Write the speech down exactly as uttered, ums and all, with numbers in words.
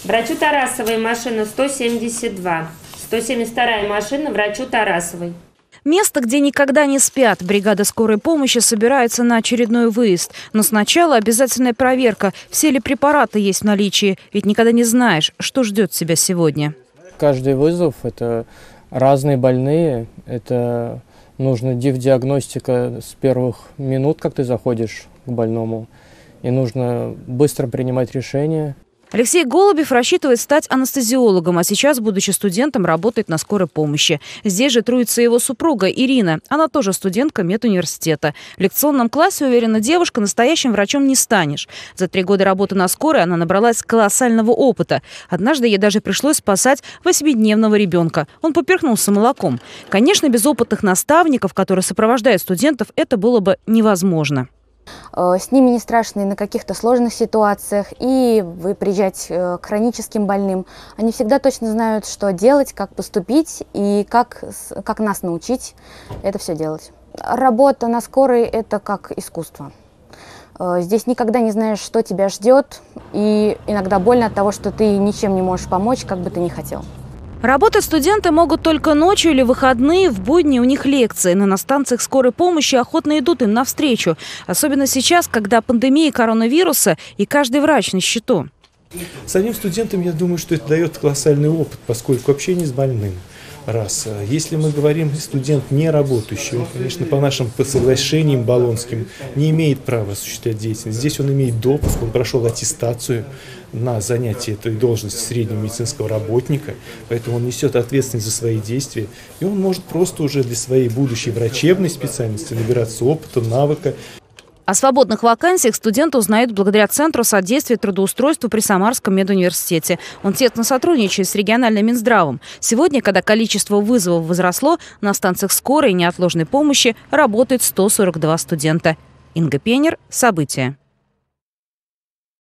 Врачу Тарасовой машина сто семьдесят два. сто семьдесят вторая машина врачу Тарасовой. Место, где никогда не спят. Бригада скорой помощи собирается на очередной выезд. Но сначала обязательная проверка, все ли препараты есть в наличии. Ведь никогда не знаешь, что ждет тебя сегодня. Каждый вызов – это разные больные. Это нужна див-диагностика с первых минут, как ты заходишь к больному. И нужно быстро принимать решения. Алексей Голубев рассчитывает стать анестезиологом, а сейчас, будучи студентом, работает на скорой помощи. Здесь же трудится его супруга Ирина. Она тоже студентка медуниверситета. В лекционном классе, уверена девушка, настоящим врачом не станешь. За три года работы на скорой она набралась колоссального опыта. Однажды ей даже пришлось спасать восьмидневного ребенка. Он поперхнулся молоком. Конечно, без опытных наставников, которые сопровождают студентов, это было бы невозможно. С ними не страшно и на каких-то сложных ситуациях, и вы приезжать к хроническим больным. Они всегда точно знают, что делать, как поступить и как, как нас научить это все делать. Работа на скорой – это как искусство. Здесь никогда не знаешь, что тебя ждет, и иногда больно от того, что ты ничем не можешь помочь, как бы ты ни хотел. Работать студенты могут только ночью или в выходные, в будни у них лекции. Но на станциях скорой помощи охотно идут им навстречу. Особенно сейчас, когда пандемия коронавируса и каждый врач на счету. Самим студентам, я думаю, что это дает колоссальный опыт, поскольку общение с больным. Раз. Если мы говорим студент не работающий, он, конечно, по нашим соглашениям болонским не имеет права осуществлять деятельность. Здесь он имеет допуск, он прошел аттестацию на занятие этой должности среднего медицинского работника, поэтому он несет ответственность за свои действия, и он может просто уже для своей будущей врачебной специальности набираться опыта, навыка. О свободных вакансиях студенты узнают благодаря Центру содействия трудоустройству при Самарском медуниверситете. Он тесно сотрудничает с региональным Минздравом. Сегодня, когда количество вызовов возросло, на станциях скорой и неотложной помощи работает сто сорок два студента. Инга Пенер. События.